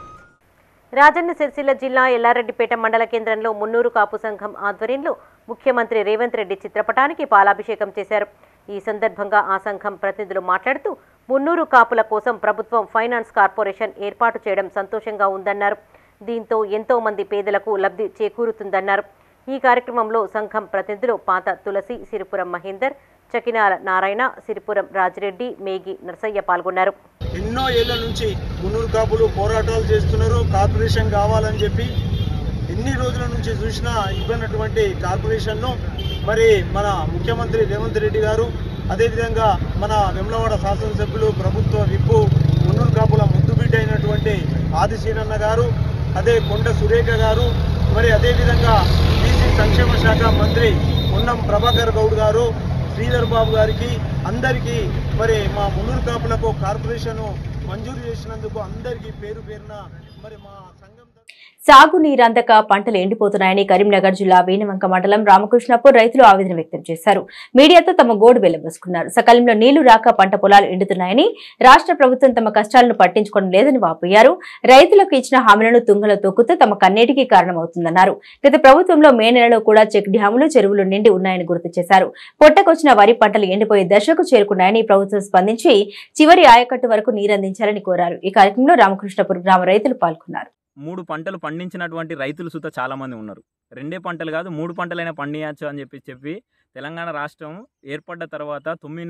రాజన్న సిరిసిల్ల జిల్లా ఎల్లారెడ్డిపేట మండల కేంద్రంలో మున్నూరు కాపు సంఘం ఆధ్వర్యంలో ముఖ్యమంత్రి రేవంత్ రెడ్డి చిత్రపటానికి పాలాభిషేకం చేశారు. ఈ సందర్భంగా ఆ సంఘం ప్రతినిధులు మాట్లాడుతూ మున్నూరు కాపుల కోసం ప్రభుత్వం ఫైనాన్స్ కార్పొరేషన్ ఏర్పాటు చేయడం సంతోషంగా ఉందన్నారు. దీంతో ఎంతో మంది పేదలకు లబ్ధి చేకూరుతుందన్నారు. ఈ కార్యక్రమంలో సంఘం ప్రతినిధులు పాత తులసి, సిరిపురం మహేందర్, చకినాల నారాయణ, సిరిపురం రాజిరెడ్డి, మేగి నర్సయ్య పాల్గొన్నారు. ఎన్నో ఏళ్ల నుంచి మున్నూరు కాపులు పోరాటాలు చేస్తున్నారు. కార్పొరేషన్ కావాలని చెప్పి ఎన్ని రోజుల నుంచి చూసినా ఇవ్వనటువంటి కార్పొరేషన్ను మరి మన ముఖ్యమంత్రి రేవంత్ రెడ్డి గారు, అదేవిధంగా మన వెమ్లవాడ శాసనసభ్యులు, ప్రభుత్వ విప్పు, మున్నూరు కాపుల ముద్దుబిడ్డ అయినటువంటి ఆదిశీనన్న గారు, అదే కొండ సురేఖ గారు, మరి అదేవిధంగా బీసీ సంక్షేమ శాఖ మంత్రి పొన్నం ప్రభాకర్ గౌడ్ గారు, శ్రీధర్ బాబు గారికి, అందరికీ మరి మా మున్నూరు కాపులకు కార్పొరేషన్ మంజూరు చేసినందుకు అందరికీ పేరు పేరున మరి మా సంఘం సాగునీరందక పంటలు ఎండిపోతున్నాయని కరీంనగర్ జిల్లా వేణవంక మండలం రామకృష్ణపూర్ రైతులు ఆవేదన వ్యక్తం చేశారు. మీడియాతో తమ గోడు వెళ్లబోసుకున్నారు. సకాలంలో నీళ్లు రాక పంట పొలాలు ఎండుతున్నాయని, రాష్ట్ర ప్రభుత్వం తమ కష్టాలను పట్టించుకోవడం లేదని వాపోయారు. రైతులకు ఇచ్చిన హామీలను తుంగలో తొక్కుతూ తమ కన్నీటికి కారణమవుతుందన్నారు. గత ప్రభుత్వంలో మే నెలలో కూడా చెక్ డ్యాములు, చెరువులు నిండి ఉన్నాయని గుర్తు చేశారు. పొట్టకొచ్చిన వరి పంటలు ఎండిపోయే దశకు చేరుకున్నాయని ప్రభుత్వం స్పందించి చివరి ఆయకట్టు వరకు నీరందించాలని కోరారు. ఈ కార్యక్రమంలో రామకృష్ణపూర్ గ్రామ రైతులు పాల్గొన్నారు. 3 పంటలు పండించినటువంటి రైతులు సుత చాలా మంది ఉన్నారు. 2 పంటలు కాదు 3 పంటలైనా పండించచ్చు అని చెప్పి తెలంగాణ రాష్ట్రం ఏర్పడ్డ తర్వాత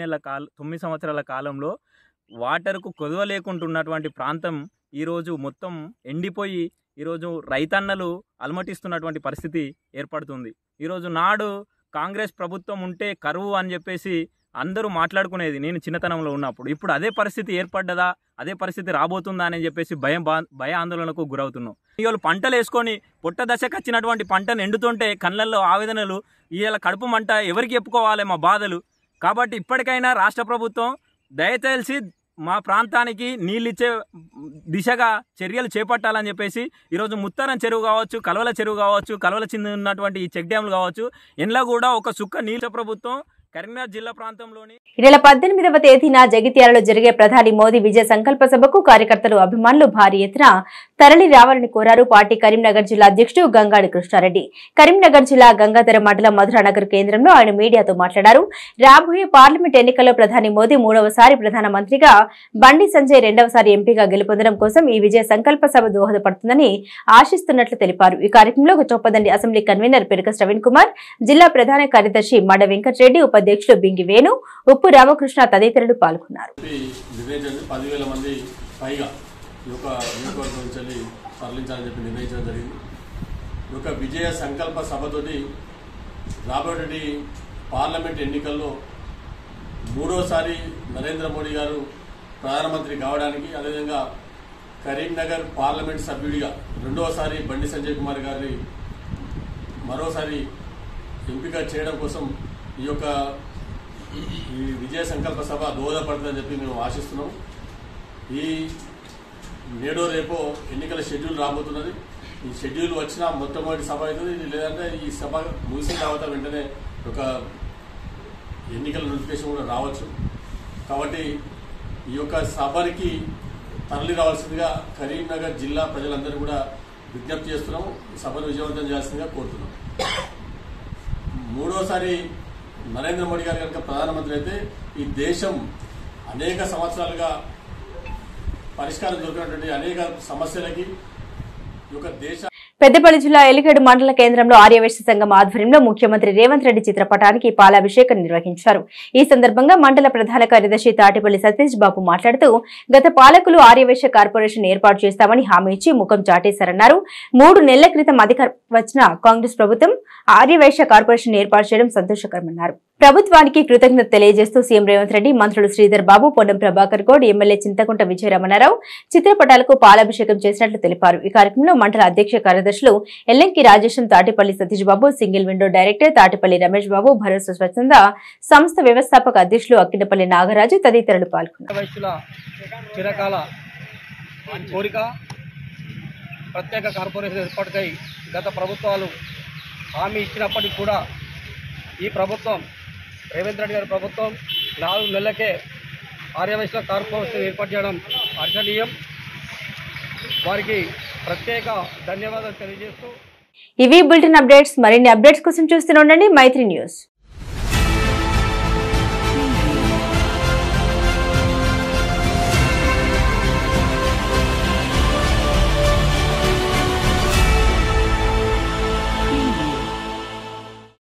9 సంవత్సరాల కాలంలో వాటర్కు కొదవ లేకుండా ఉన్నటువంటి ప్రాంతం ఈరోజు మొత్తం ఎండిపోయి ఈరోజు రైతన్నలు అలమటిస్తున్నటువంటి పరిస్థితి ఏర్పడుతుంది. ఈరోజు నాడు కాంగ్రెస్ ప్రభుత్వం ఉంటే కరువు అని చెప్పేసి అందరూ మాట్లాడుకునేది నేను చిన్నతనంలో ఉన్నప్పుడు. ఇప్పుడు అదే పరిస్థితి ఏర్పడ్డదా, అదే పరిస్థితి రాబోతుందా అని చెప్పేసి భయ ఆందోళనకు గురవుతున్నాం. ఇవాళ పంటలు వేసుకొని పొట్ట దశకు వచ్చినటువంటి పంటను ఎండుతుంటే కళ్ళల్లో ఆవేదనలు, ఇవాళ కడుపు మంట ఎవరికి చెప్పుకోవాలి మా బాధలు. కాబట్టి ఇప్పటికైనా రాష్ట్ర ప్రభుత్వం దయచేసి మా ప్రాంతానికి నీళ్ళిచ్చే దిశగా చర్యలు చేపట్టాలని చెప్పేసి ఈరోజు ముత్తరం చెరువు కావచ్చు, కలవల చెరువు కావచ్చు, కలవల చింది ఉన్నటువంటి ఈ చెక్ డ్యాములు కావచ్చు, ఎండ్లో కూడా ఒక సుక్క నీళ్ళ ప్రభుత్వం కరీంనగర్ జిల్లా ప్రాంతంలోని ఈ నెల 18వ తేదీన జగిత్యాలలో జరిగే ప్రధాని మోదీ విజయ సంకల్ప సభకు కార్యకర్తలు, అభిమానులు భారీ ఎత్తున తరలి రావాలని కోరారు పార్టీ కరీంనగర్ జిల్లా అధ్యక్షుడు గంగాడి కృష్ణారెడ్డి. కరీంనగర్ జిల్లా గంగాధర మండలం మధురానగర్ కేంద్రంలో ఆయన మీడియాతో మాట్లాడారు. రాబోయే పార్లమెంట్ ఎన్నికల్లో ప్రధాని మోదీ 3వసారి ప్రధానమంత్రిగా, బండి సంజయ్ 2వసారి ఎంపీగా గెలుపొందడం కోసం ఈ విజయ సంకల్ప సభ దోహదపడుతుందని ఆశిస్తున్నట్లు తెలిపారు. ఈ కార్యక్రమంలో చొప్పదండి అసెంబ్లీ కన్వీనర్ పెరుక శ్రవణ్ కుమార్, జిల్లా ప్రధాన కార్యదర్శి మడ వెంకటరెడ్డి, ఉపాధ్యక్షులు బింగి వేణు, ఉప్పు రామకృష్ణ తదితరులు పాల్గొన్నారు. 10,000 మంది పైగా ఈ యొక్క నియోజకవర్గం నుంచి తరలించాలని చెప్పి నిర్ణయించడం జరిగింది. ఈ యొక్క విజయ సంకల్ప సభతోటి రాబోయే పార్లమెంట్ ఎన్నికల్లో 3వసారి నరేంద్ర మోడీ గారు ప్రధానమంత్రి కావడానికి, అదేవిధంగా కరీంనగర్ పార్లమెంట్ సభ్యుడిగా 2వసారి బండి సంజయ్ కుమార్ గారిని మరోసారి ఎంపిక చేయడం కోసం ఈ యొక్క విజయ సంకల్ప సభ దోహదపడుతుందని చెప్పి మేము ఆశిస్తున్నాం. ఈ నేడో రేపో ఎన్నికల షెడ్యూల్ రాబోతున్నది. ఈ షెడ్యూల్ వచ్చిన మొట్టమొదటి సభ అవుతుంది. లేదంటే ఈ సభ ముగిసిన తర్వాత వెంటనే ఒక ఎన్నికల నోటిఫికేషన్ కూడా రావచ్చు. కాబట్టి ఈ యొక్క సభకి తరలి రావాల్సిందిగా కరీంనగర్ జిల్లా ప్రజలందరూ కూడా విజ్ఞప్తి చేస్తున్నాము. ఈ సభను విజయవంతం చేయాల్సిందిగా కోరుతున్నాం. మూడోసారి నరేంద్ర మోడీ గారు కనుక ప్రధానమంత్రి అయితే ఈ దేశం అనేక సంవత్సరాలుగా పరిష్కారం దొరికినటువంటి అనేక సమస్యలకి ఈ యొక్క దేశ పెద్దపల్లి జిల్లా ఎలిగేడు మండల కేంద్రంలో ఆర్యవైశ్య సంఘం ఆధ్వర్యంలో ముఖ్యమంత్రి రేవంత్ రెడ్డి చిత్రపటానికి పాలాభిషేకం నిర్వహించారు. ఈ సందర్భంగా మండల ప్రధాన కార్యదర్శి తాటిపల్లి సతీష్ బాబు మాట్లాడుతూ గత పాలకులు ఆర్యవైశ్య కార్పొరేషన్ ఏర్పాటు చేస్తామని హామీ ఇచ్చి ముఖం చాటేశారన్నారు. 3 నెలల క్రితం అధికారం వచ్చిన కాంగ్రెస్ ప్రభుత్వం ఆర్యవైశ్య కార్పొరేషన్ ఏర్పాటు చేయడం సంతోషకరమన్నారు. ప్రభుత్వానికి కృతజ్ఞత తెలియజేస్తూ సీఎం రేవంత్ రెడ్డి, మంత్రులు శ్రీధర్ బాబు, పొన్నం ప్రభాకర్ గౌడ్, ఎమ్మెల్యే చింతకుంట విజయరమణారావు చిత్రపటాలకు పాలాభిషేకం చేసినట్లు తెలిపారు. ఈ కార్యక్రమంలో మండల అధ్యక్ష కార్యదర్శులు Ellanki Rajesham, Tatipalli Satish Babu, single window director Tatipalli Ramesh Babu, భరోసా స్వచ్ఛంద సంస్థ వ్యవస్థాపక అధ్యక్షులు అక్కినపల్లి నాగరాజు తదితరులు పాల్గొన్నారు. చిరకాల కోరిక ప్రత్యేక కార్పొరేషన్ ఏర్పాటుకై గత ప్రభుత్వాలు హామీ ఇచ్చినప్పటికీ కూడా ఈ ప్రభుత్వం రేవంత్ రెడ్డి గారి ప్రభుత్వం 4 నెలలకే ఆర్యవైశ్య కార్పొరేషన్ ఏర్పాటు చేయడం హర్షణీయం. వారికి ప్రత్యేక ధన్యవాదాలు తెలియజేస్తూ ఇవి బులెటిన్ అప్డేట్స్. మరిన్ని అప్డేట్స్ కోసం చూస్తూనే ఉండండి మైత్రి న్యూస్.